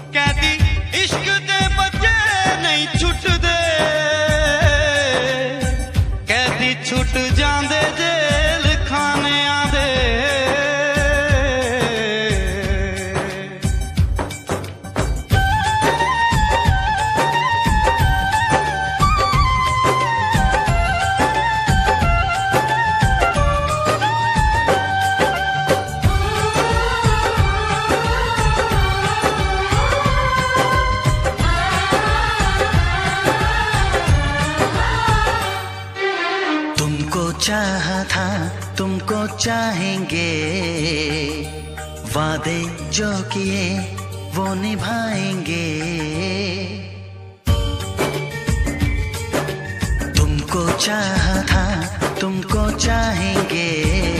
कहती इश्क दे बच्चे नहीं छुटदे, कहती छुट जांदे जेल खाने आंदे। चाहा था तुमको चाहेंगे, वादे जो किए वो निभाएंगे। तुमको चाहा था तुमको चाहेंगे,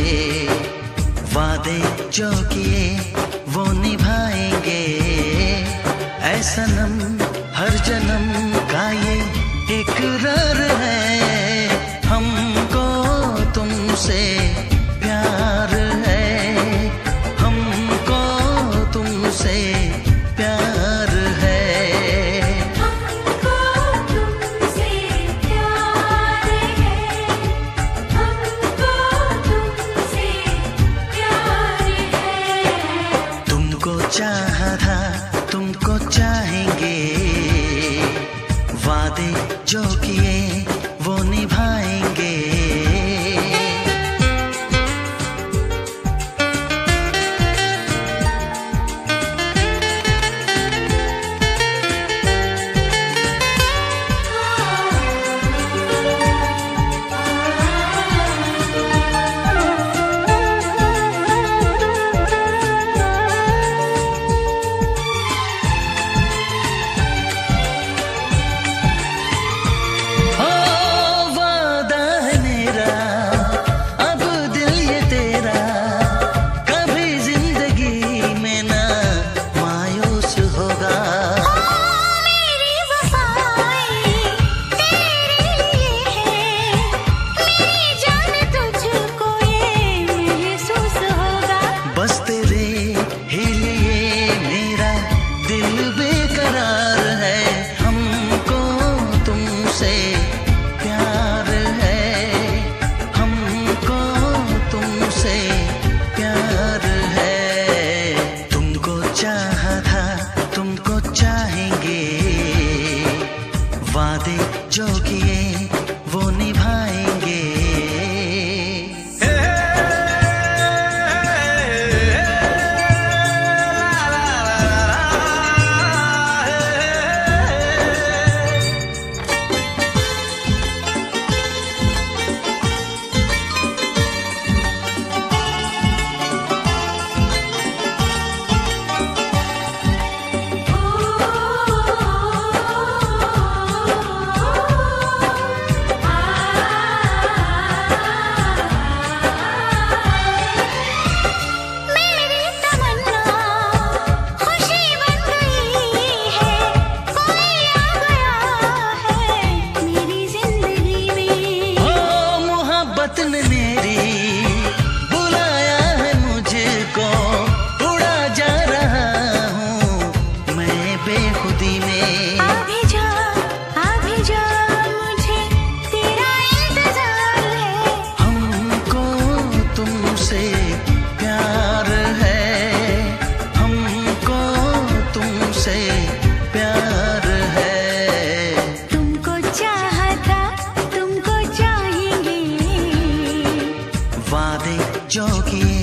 वादे जो किए वो निभाएंगे। ऐ सनम हर जन्म का ये इकरार है, हमको तुमसे प्यार है, हमको तुमसे प्यार है, हमको तुमसे प्यार है, हमको तुमसे प्यार है। तुमको चाहा था तुमको चाहेंगे, वादे जो किए वो निभाएंगे। वादे जो किए वो निभाएंगे। वादे जो किए